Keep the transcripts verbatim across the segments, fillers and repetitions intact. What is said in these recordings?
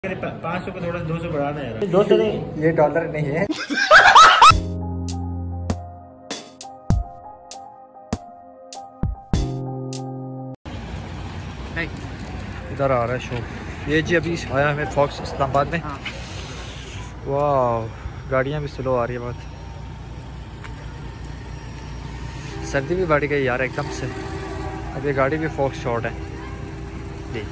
पाँच सौ को थोड़ा दो सौ बढ़ाना है। दो सौ नहीं, ये डॉलर नहीं है। इधर आ रहा है शो। ये जी अभी आया हमें फॉक्स इस्लामाबाद में। हाँ। वाह, गाड़ियाँ भी स्लो आ रही है बहुत। सर्दी भी बढ़ गई यार एकदम से। अब ये गाड़ी भी फॉक्स शॉट है जी।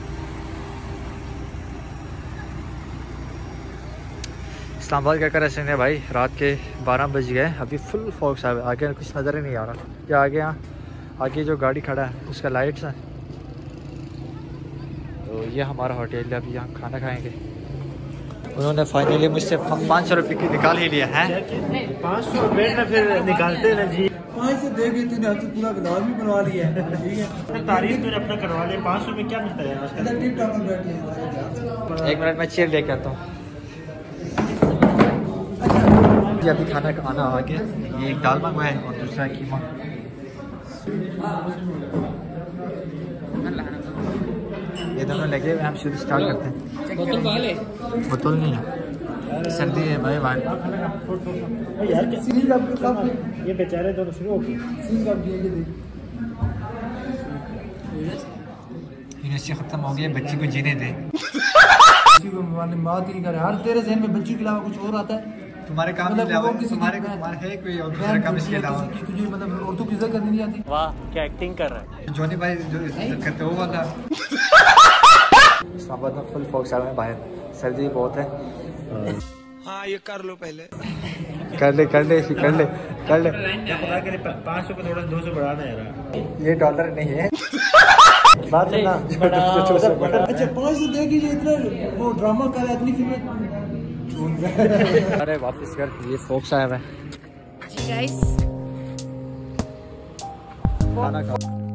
इस्लामाबाद क्या कर रहे हैं भाई, रात के बारह बज गए, अभी फुल फॉक्स है। आगे कुछ नज़र ही नहीं आ रहा। क्या आगे यहाँ आगे जो गाड़ी खड़ा है उसका लाइट्स है। तो ये हमारा होटल है, अभी यहाँ खाना खाएंगे। उन्होंने फाइनली मुझसे पाँच सौ रुपये की निकाल ही लिया है। पाँच सौ रुपये ना फिर निकालते ना जी। पाँच सौ दे के तूने आपसे पूरा गलाव भी बनवा लिया है। ठीक है, तारीफ तूने अपना करवा लिया। पाँच सौ में क्या मिलता है आजकल? एक मिनट में चेयर लेके आता हूँ। अभी खाना खाना आ गया। ये एक दाल मंगवाया है और दूसरा कीमा। ये दोनों लगे हुए, हम शुरू स्टार्ट करते हैं। बोतल वाले बोतल नहीं है, सर्दी है भाई भाई। ये बेचारे दोनों शुरू हो गए। यूनिवर्सिटी खत्म हो गई, बच्ची को जीने दे। बात ही नहीं कर रहे। हर तेरे जहन में बच्ची के अलावा कुछ और आता है। तुम्हारे काम के अलावा तुम्हारे तुम्हारे है कोई और दूसरा काम इसके अलावा? तुझे मतलब औरतों की इज्जत करनी नहीं आती। वाह, क्या एक्टिंग कर रहा है जोनी भाई जो इज्जत करते वो वाला। इस्लामाबाद में फुल फॉक्स आ रहे हैं बाहर, सर्दी बहुत है। हाँ, ये कर लो पहले। कर ले कर ले कर ले कर ले। पाँच सौ को थोड़ा दो सौ बढ़ाना है। ये डॉलर नहीं है। बात है ना। अच्छा, पाँच सौ दे के जो इतना वो ड्रामा कर रहा है, इतनी फिल्में। अरे वापस कर, ये फॉक्स आया है। गाइस खाना खाओ।